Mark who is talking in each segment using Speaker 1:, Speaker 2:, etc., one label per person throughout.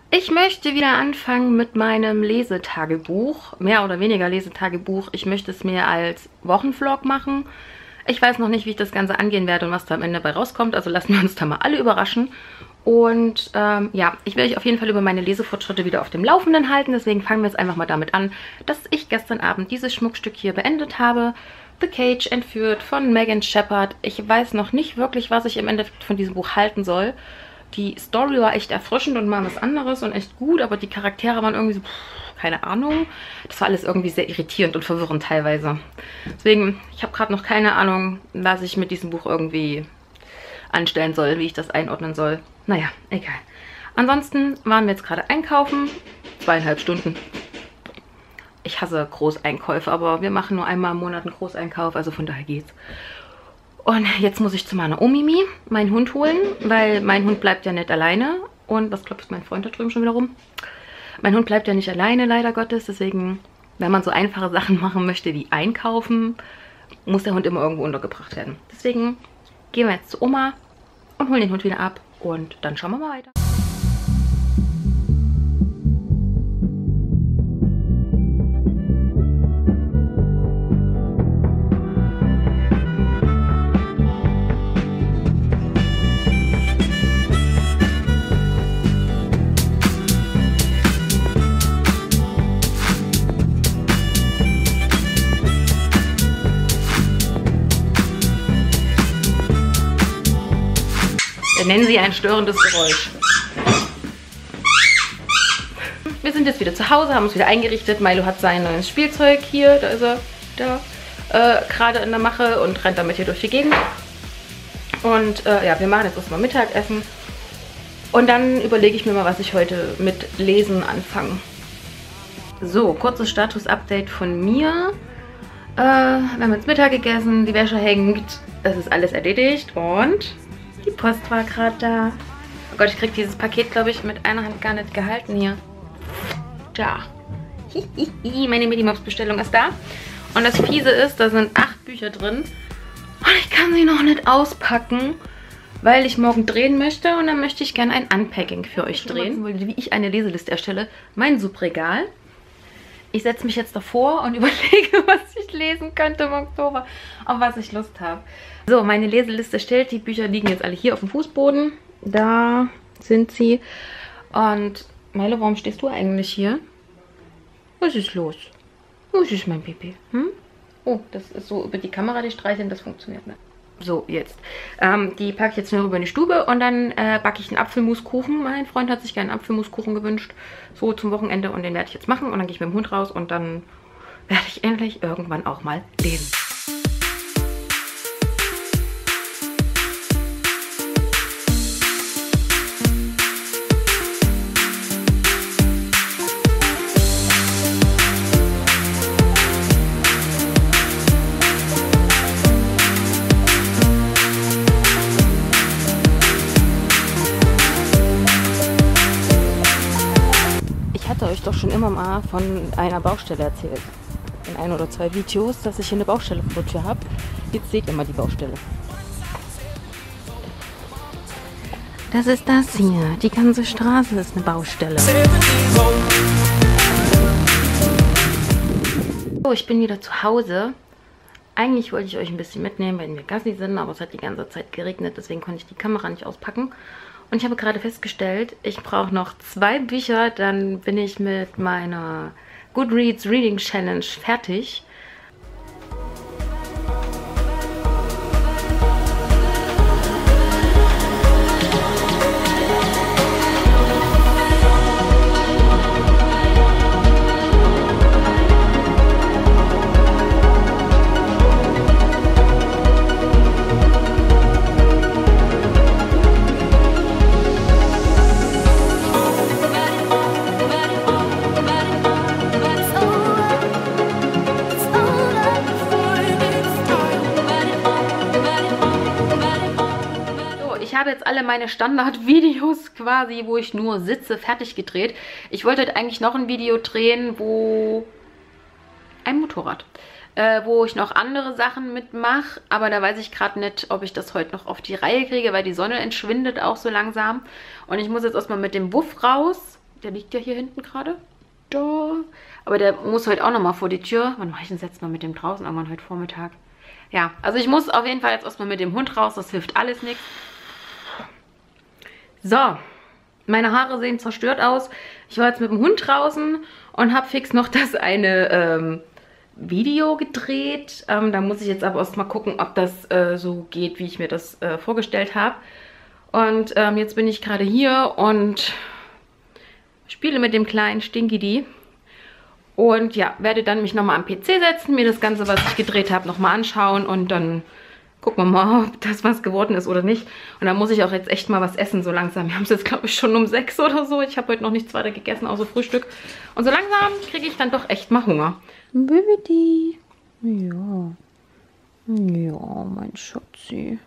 Speaker 1: Ich möchte wieder anfangen mit meinem Lesetagebuch, mehr oder weniger Lesetagebuch. Ich möchte es mir als Wochenvlog machen. Ich weiß noch nicht, wie ich das Ganze angehen werde und was da am Ende dabei rauskommt, also lassen wir uns da mal alle überraschen. Und ja, ich will euch auf jeden Fall über meine Lesefortschritte wieder auf dem Laufenden halten, deswegen fangen wir jetzt einfach mal damit an, dass ich gestern Abend dieses Schmuckstück hier beendet habe. The Cage, entführt von Megan Shepherd. Ich weiß noch nicht wirklich, was ich im Endeffekt von diesem Buch halten soll. Die Story war echt erfrischend und mal was anderes und echt gut, aber die Charaktere waren irgendwie so, keine Ahnung. Das war alles irgendwie sehr irritierend und verwirrend teilweise. Deswegen, ich habe gerade noch keine Ahnung, was ich mit diesem Buch irgendwie anstellen soll, wie ich das einordnen soll. Naja, egal. Ansonsten waren wir jetzt gerade einkaufen. 2,5 Stunden. Ich hasse Großeinkäufe, aber wir machen nur einmal im Monat einen Großeinkauf, also von daher geht's. Und jetzt muss ich zu meiner Omimi meinen Hund holen, weil mein Hund bleibt ja nicht alleine. Und was klopft mein Freund da drüben schon wieder rum? Mein Hund bleibt ja nicht alleine, leider Gottes. Deswegen, wenn man so einfache Sachen machen möchte wie einkaufen, muss der Hund immer irgendwo untergebracht werden. Deswegen gehen wir jetzt zu Oma und holen den Hund wieder ab. Und dann schauen wir mal weiter. Nennen Sie ein störendes Geräusch. Wir sind jetzt wieder zu Hause, haben uns wieder eingerichtet. Milo hat sein neues Spielzeug hier, da ist er, da, gerade in der Mache und rennt damit hier durch die Gegend. Und ja, wir machen jetzt erstmal Mittagessen. Und dann überlege ich mir mal, was ich heute mit Lesen anfange. So, kurzes Status-Update von mir. Wir haben jetzt Mittag gegessen, die Wäsche hängt, das ist alles erledigt und die Post war gerade da. Oh Gott, ich kriege dieses Paket, glaube ich, mit einer Hand gar nicht gehalten hier. Da. Meine Minimops-Bestellung ist da. Und das Fiese ist, da sind 8 Bücher drin. Und ich kann sie noch nicht auspacken, weil ich morgen drehen möchte. Und dann möchte ich gerne ein Unpacking für euch drehen. Wie ich eine Leseliste erstelle. Mein Subregal. Ich setze mich jetzt davor und überlege, was ich lesen könnte im Oktober, auf was ich Lust habe. So, meine Leseliste steht. Die Bücher liegen jetzt alle hier auf dem Fußboden. Da sind sie. Und Milo, warum stehst du eigentlich hier? Was ist los? Was ist mein Baby? Hm? Oh, das ist so über die Kamera, die streicheln, das funktioniert nicht. So, jetzt. Die packe ich jetzt nur rüber in die Stube und dann backe ich einen Apfelmuskuchen. Mein Freund hat sich gerne einen Apfelmuskuchen gewünscht. So zum Wochenende und den werde ich jetzt machen. Und dann gehe ich mit dem Hund raus und dann werde ich endlich irgendwann auch mal lesen. Euch doch schon immer mal von einer Baustelle erzählt. In 1 oder 2 Videos, dass ich hier eine Baustelle vor der Tür habe. Jetzt seht ihr mal die Baustelle. Das ist das hier. Die ganze Straße ist eine Baustelle. So, ich bin wieder zu Hause. Eigentlich wollte ich euch ein bisschen mitnehmen, wenn wir Gassi sind, aber es hat die ganze Zeit geregnet, deswegen konnte ich die Kamera nicht auspacken. Und ich habe gerade festgestellt, ich brauche noch 2 Bücher, dann bin ich mit meiner Goodreads Reading Challenge fertig. Ich habe jetzt alle meine Standard-Videos quasi, wo ich nur sitze, fertig gedreht. Ich wollte heute eigentlich noch ein Video drehen, wo ein Motorrad, wo ich noch andere Sachen mitmache, aber da weiß ich gerade nicht, ob ich das heute noch auf die Reihe kriege, weil die Sonne entschwindet auch so langsam. Und ich muss jetzt erstmal mit dem Wuff raus, Der liegt ja hier hinten gerade. Da. Aber der muss heute auch nochmal vor die Tür. Wann mache ich denn jetzt mal mit dem draußen? Irgendwann heute Vormittag. Ja, also ich muss auf jeden Fall jetzt erstmal mit dem Hund raus. Das hilft alles nichts. So. Meine Haare sehen zerstört aus. Ich war jetzt mit dem Hund draußen und habe fix noch das eine Video gedreht. Da muss ich jetzt aber erstmal gucken, ob das so geht, wie ich mir das vorgestellt habe. Und jetzt bin ich gerade hier und spiele mit dem kleinen Stinkidi. Und ja, werde dann mich nochmal am PC setzen, mir das Ganze, was ich gedreht habe, nochmal anschauen und dann gucken wir mal, ob das was geworden ist oder nicht. Und dann muss ich auch jetzt echt mal was essen, so langsam. Wir haben es jetzt, glaube ich, schon um 6 oder so. Ich habe heute noch nichts weiter gegessen, außer Frühstück. Und so langsam kriege ich dann doch echt mal Hunger. Baby. Ja. Ja, mein Schatzi.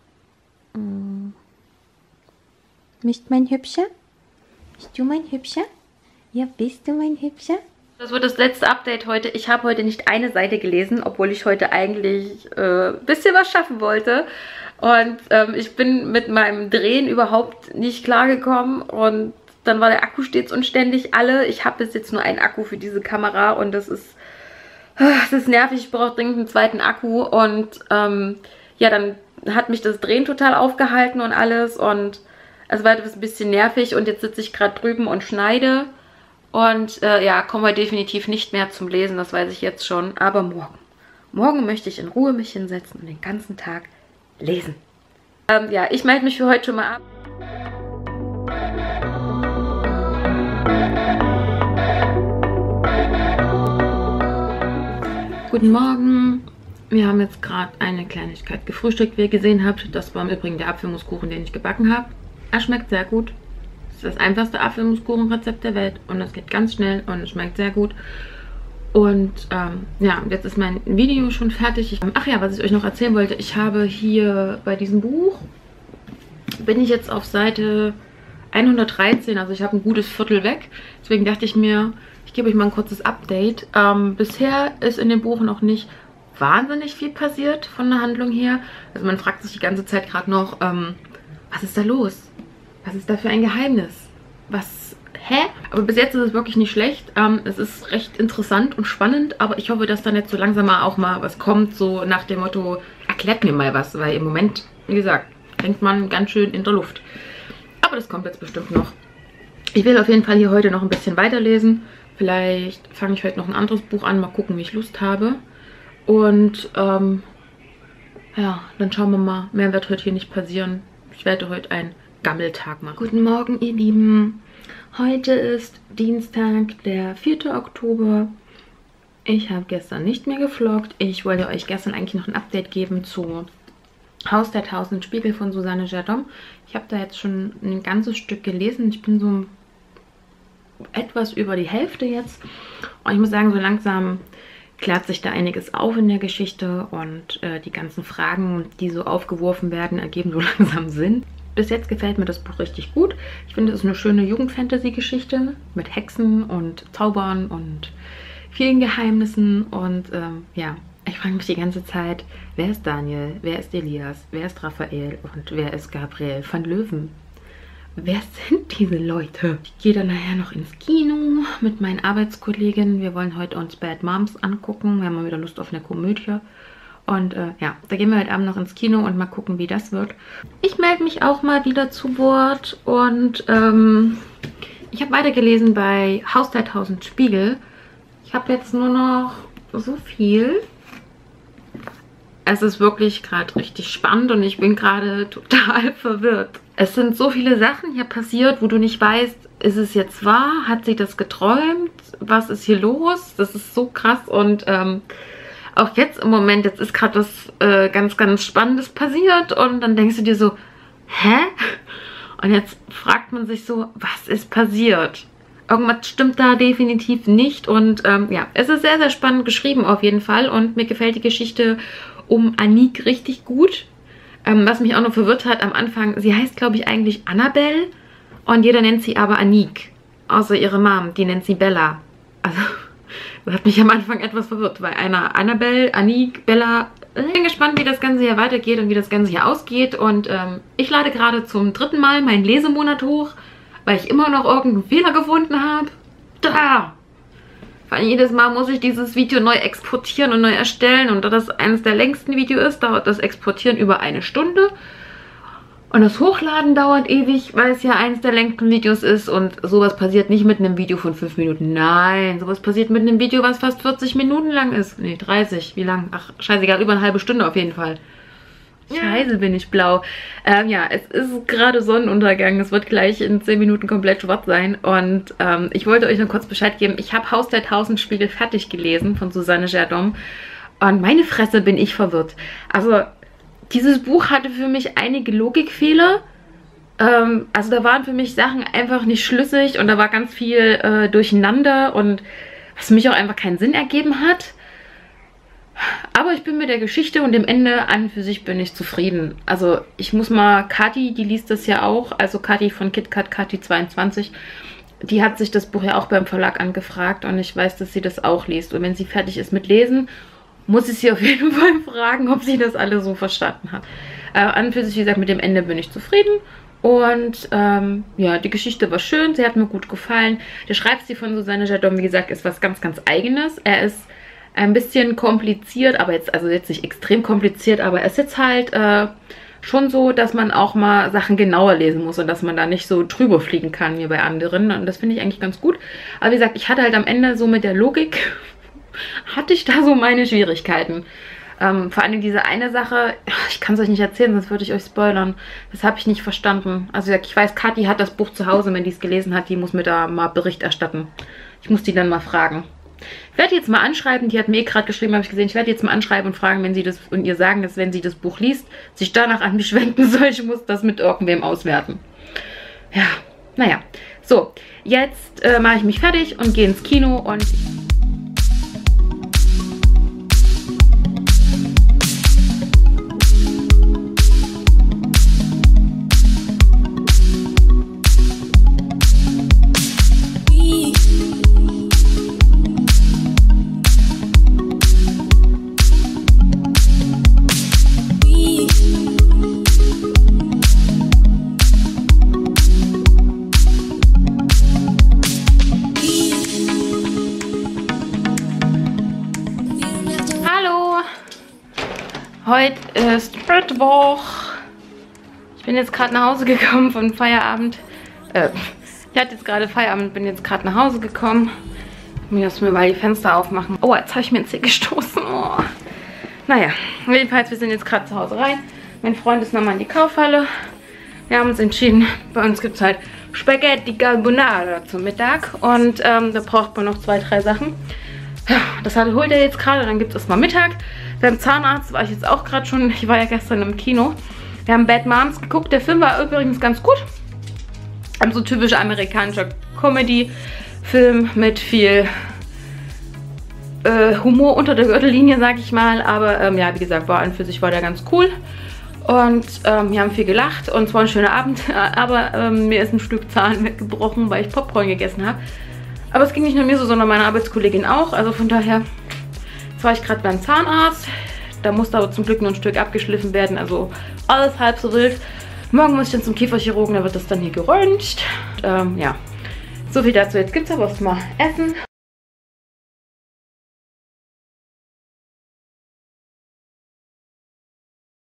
Speaker 1: Bist mein Hübscher? Bist du mein Hübscher? Ja, bist du mein Hübscher? Das wird das letzte Update heute. Ich habe heute nicht eine Seite gelesen, obwohl ich heute eigentlich ein bisschen was schaffen wollte. Und ich bin mit meinem Drehen überhaupt nicht klargekommen. Und dann war der Akku stets und ständig alle. Ich habe bis jetzt nur einen Akku für diese Kamera und das ist nervig. Ich brauche dringend einen zweiten Akku. Und ja, dann hat mich das Drehen total aufgehalten und alles. Und es war ein bisschen nervig. Und jetzt sitze ich gerade drüben und schneide. Und ja, kommen wir definitiv nicht mehr zum Lesen, das weiß ich jetzt schon. Aber morgen. Morgen möchte ich in Ruhe mich hinsetzen und den ganzen Tag lesen. Ja, ich melde mich für heute schon mal ab. Guten Morgen. Wir haben jetzt gerade eine Kleinigkeit gefrühstückt, wie ihr gesehen habt. Das war im Übrigen der Apfelmuskuchen, den ich gebacken habe. Er schmeckt sehr gut. Das einfachste Apfelmuskuchenrezept der Welt und das geht ganz schnell und es schmeckt sehr gut. Und ja, jetzt ist mein Video schon fertig. Ach ja, was ich euch noch erzählen wollte, ich habe hier bei diesem Buch, bin ich jetzt auf Seite 113, also ich habe ein gutes Viertel weg. Deswegen dachte ich mir, ich gebe euch mal ein kurzes Update. Bisher ist in dem Buch noch nicht wahnsinnig viel passiert von der Handlung her. Also man fragt sich die ganze Zeit gerade noch, was ist da los? Was ist da für ein Geheimnis? Hä? Aber bis jetzt ist es wirklich nicht schlecht. Es ist recht interessant und spannend, aber ich hoffe, dass dann jetzt so langsam auch mal was kommt, so nach dem Motto, erklärt mir mal was, weil im Moment, wie gesagt, hängt man ganz schön in der Luft. Aber das kommt jetzt bestimmt noch. Ich will auf jeden Fall hier heute noch ein bisschen weiterlesen. Vielleicht fange ich heute noch ein anderes Buch an, mal gucken, wie ich Lust habe. Und ja, dann schauen wir mal. Mehr wird heute hier nicht passieren. Ich werde heute ein Gammeltag machen. Guten Morgen, ihr Lieben. Heute ist Dienstag, der 4. Oktober. Ich habe gestern nicht mehr gevloggt. Ich wollte euch gestern eigentlich noch ein Update geben zu Haus der 1000 Spiegel von Susanne Jardom. Ich habe da jetzt schon ein ganzes Stück gelesen. Ich bin so etwas über die Hälfte jetzt. Und ich muss sagen, so langsam klärt sich da einiges auf in der Geschichte. Und die ganzen Fragen, die so aufgeworfen werden, ergeben so langsam Sinn. Bis jetzt gefällt mir das Buch richtig gut. Ich finde, es ist eine schöne Jugend-Fantasy-Geschichte mit Hexen und Zaubern und vielen Geheimnissen. Und ja, ich frage mich die ganze Zeit, wer ist Daniel, wer ist Elias, wer ist Raphael und wer ist Gabriel van Löwen? Wer sind diese Leute? Ich gehe dann nachher noch ins Kino mit meinen Arbeitskollegen. Wir wollen heute uns Bad Moms angucken. Wir haben mal wieder Lust auf eine Komödie. Und ja, da gehen wir heute Abend noch ins Kino und mal gucken, wie das wird. Ich melde mich auch mal wieder zu Wort und ich habe weitergelesen bei Haus der 1000 Spiegel. Ich habe jetzt nur noch so viel. Es ist wirklich gerade richtig spannend und ich bin gerade total verwirrt. Es sind so viele Sachen hier passiert, wo du nicht weißt, ist es jetzt wahr? Hat sie das geträumt? Was ist hier los? Das ist so krass und auch jetzt im Moment, jetzt ist gerade was ganz, ganz Spannendes passiert und dann denkst du dir so, hä? Und jetzt fragt man sich so, was ist passiert? Irgendwas stimmt da definitiv nicht und ja, es ist sehr, sehr spannend geschrieben auf jeden Fall und mir gefällt die Geschichte um Anique richtig gut. Was mich auch noch verwirrt hat am Anfang, sie heißt, glaube ich, eigentlich Annabelle und jeder nennt sie aber Anique, außer ihre Mom, die nennt sie Bella. Also das hat mich am Anfang etwas verwirrt, weil einer Annabelle, Anique, Bella. Ich bin gespannt, wie das Ganze hier weitergeht und wie das Ganze hier ausgeht. Und ich lade gerade zum 3. Mal meinen Lesemonat hoch.
Speaker 2: weil ich immer noch irgendeinen Fehler gefunden habe. Da! Vor allem jedes Mal muss ich dieses Video neu exportieren und neu erstellen. Und da das eines der längsten Videos ist, dauert das Exportieren über 1 Stunde. Und das Hochladen dauert ewig, weil es ja eines der längsten Videos ist. Und sowas passiert nicht mit einem Video von 5 Minuten. Nein, sowas passiert mit einem Video, was fast 40 Minuten lang ist. Nee, 30. Wie lang? Ach, scheißegal, über eine halbe Stunde auf jeden Fall. Scheiße, bin ich blau. Ja, es ist gerade Sonnenuntergang. Es wird gleich in 10 Minuten komplett schwarz sein. Und ich wollte euch noch kurz Bescheid geben. Ich habe Haus der Tausendspiegel fertig gelesen von Susanne Gerdom. Und meine Fresse bin ich verwirrt. Also, dieses Buch hatte für mich einige Logikfehler. Also da waren für mich Sachen einfach nicht schlüssig. Und da war ganz viel durcheinander. Und was für mich auch einfach keinen Sinn ergeben hat. Aber ich bin mit der Geschichte und dem Ende an für sich bin ich zufrieden. Also ich muss mal, Kathi, die liest das ja auch, also Kathi von KitKat, Kathi22, die hat sich das Buch ja auch beim Verlag angefragt und ich weiß, dass sie das auch liest. Und wenn sie fertig ist mit Lesen, muss ich sie auf jeden Fall fragen, ob sie das alle so verstanden hat. An für sich, wie gesagt, mit dem Ende bin ich zufrieden. Und ja, die Geschichte war schön, sie hat mir gut gefallen. Der Schreibstil von Susanne Gerdom, wie gesagt, ist was ganz, ganz Eigenes. Er ist ein bisschen kompliziert, aber jetzt, also jetzt nicht extrem kompliziert, aber er ist jetzt halt schon so, dass man auch mal Sachen genauer lesen muss und dass man da nicht so drüber fliegen kann wie bei anderen. Und das finde ich eigentlich ganz gut. Aber wie gesagt, ich hatte halt am Ende so mit der Logik, hatte ich da so meine Schwierigkeiten. Vor allem diese eine Sache, ich kann es euch nicht erzählen, sonst würde ich euch spoilern. Das habe ich nicht verstanden. Also wie gesagt, ich weiß, Kathi hat das Buch zu Hause, wenn die es gelesen hat, die muss mir da mal Bericht erstatten. Ich muss die dann mal fragen. Ich werde jetzt mal anschreiben, die hat mir gerade geschrieben, habe ich gesehen, ich werde jetzt mal anschreiben und fragen, wenn sie das, und ihr sagen, dass wenn sie das Buch liest, sich danach an mich wenden soll, ich muss das mit irgendwem auswerten. Ja, naja. So, jetzt mache ich mich fertig und gehe ins Kino und... Heute ist Mittwoch. Ich bin jetzt gerade nach Hause gekommen von Feierabend. Ich hatte jetzt gerade Feierabend, bin jetzt gerade nach Hause gekommen. Ich muss mir mal die Fenster aufmachen. Oh, jetzt habe ich mir ins Zeh gestoßen. Oh. Naja, jedenfalls, wir sind jetzt gerade zu Hause rein. Mein Freund ist nochmal in die Kaufhalle. Wir haben uns entschieden, bei uns gibt es halt Spaghetti Carbonara zum Mittag. Und da braucht man noch 2, 3 Sachen. Das holt er jetzt gerade, dann gibt es erstmal Mittag. Beim Zahnarzt war ich jetzt auch gerade schon, ich war ja gestern im Kino. Wir haben Bad Moms geguckt, der Film war übrigens ganz gut. So typischer amerikanischer Comedy-Film mit viel Humor unter der Gürtellinie, sag ich mal. Aber ja, wie gesagt, war an für sich war der ganz cool. Und wir haben viel gelacht und es war ein schöner Abend. Aber mir ist ein Stück Zahn weggebrochen, weil ich Popcorn gegessen habe. Aber es ging nicht nur mir so, sondern meiner Arbeitskollegin auch. Also von daher... Jetzt war ich gerade beim Zahnarzt. Da musste aber zum Glück nur ein Stück abgeschliffen werden. Also alles halb so wild. Morgen muss ich dann zum Kieferchirurgen. Da wird das dann hier geröntgt. Ja, so viel dazu. Jetzt gibt es aber was mal Essen.